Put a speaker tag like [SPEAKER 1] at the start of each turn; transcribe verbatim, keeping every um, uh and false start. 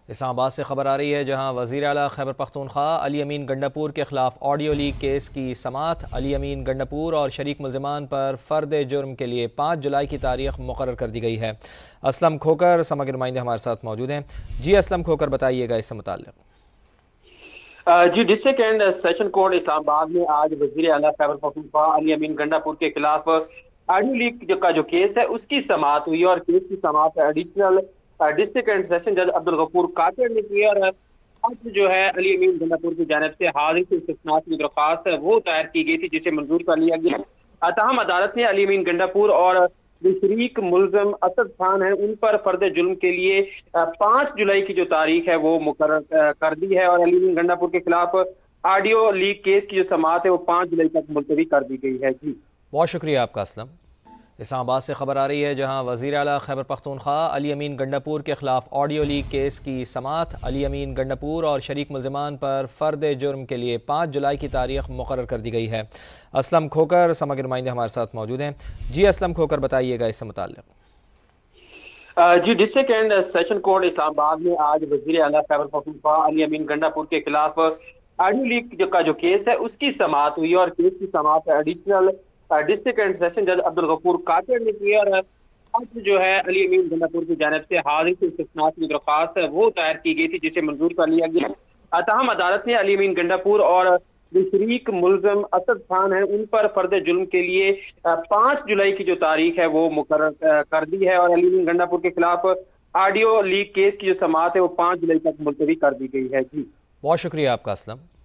[SPEAKER 1] اسلام آباد سے خبر آ رہی ہے جہاں وزیر اعلیٰ خیبر پختونخوا علی امین گنڈاپور کے خلاف آڈیو لیک کیس کی سماعت علی امین گنڈاپور اور شریک ملزمان پر فرد جرم کے لیے پانچ جولائی کی تاریخ مقرر کر دی گئی ہے۔ اسلم کھوکر سما کے نمائندے ہمارے ساتھ موجود ہیں۔ جی اسلم کھوکر بتائیے گا اس سے متعلق۔
[SPEAKER 2] جی district and session court Islamabad میں آج وزیر اعلیٰ خیبر پختونخوا علی امین گنڈاپور کے خلاف آڈیو لیک کا جو کیس ہے اس کی سماعت ہوئی اور کیس کی سماعت ایڈیشنل ڈسٹرکٹ اینڈ سیشن جج عبدالغفور قاطر نے کی، اور آج جو ہے علی امین گنڈاپور کی جانب سے حاضری سے استثناء کی درخواست وہ دائر کی گئی تھی جسے منظور کر لیا گیا۔ تاہم عدالت نے علی امین گنڈاپور اور جو شریک ملزم اسد خان ہیں ان پر فرد جرم کے لیے پانچ جولائی کی جو تاریخ ہے وہ مقرر کر دی ہے، اور علی امین گنڈاپور کے خلاف آڈیو لیک کیس کی جو سماعت ہے وہ پانچ جولائی تک ملتوی کر دی گئی ہے۔ جی
[SPEAKER 1] بہت شکریہ آپ کا اسلم۔ اسلام آباد سے خبر آ رہی ہے جہاں وزیر اعلیٰ خیبر پختونخوا علی امین گنڈاپور کے خلاف آڈیو لیک کیس کی سماعت علی امین گنڈاپور اور شریک ملزمان پر فرد جرم کے لیے پانچ جولائی کی تاریخ مقرر کر دی گئی ہے۔ اسلم کھوکر سما کے نمائندے ہمارے ساتھ موجود ہیں۔ جی اسلم کھوکر بتائیے گا اس سے متعلق۔
[SPEAKER 2] جی district and session court Islamabad میں آج وزیر اعلیٰ خیبر پختونخوا علی امین گنڈاپور کے خلاف آڈیو لیک کا جو کیس ہے اس کی سماعت ہوئی اور کیس کی سماعت ایڈیشنل ڈسٹرکٹ اینڈ سیشن جج عبدالغفور قاطر نے کی، اور آج جو ہے علی امین گنڈاپور کی جانب سے حاضری سے استثناء کی درخواست وہ دائر کی گئی تھی جسے منظور کر لیا گیا۔ تاہم عدالت نے علی امین گنڈاپور اور جو شریک ملزم اسد خان ہیں ان پر فرد جرم کے لیے پانچ جولائی کی جو تاریخ ہے وہ مقرر کر دی ہے، اور علی امین گنڈاپور کے خلاف آڈیو لیک کیس کی جو سماعت ہے وہ پانچ جولائی تک ملتوی کر دی گئی ہے۔ جی
[SPEAKER 1] بہت شکریہ آپ کا اسلم۔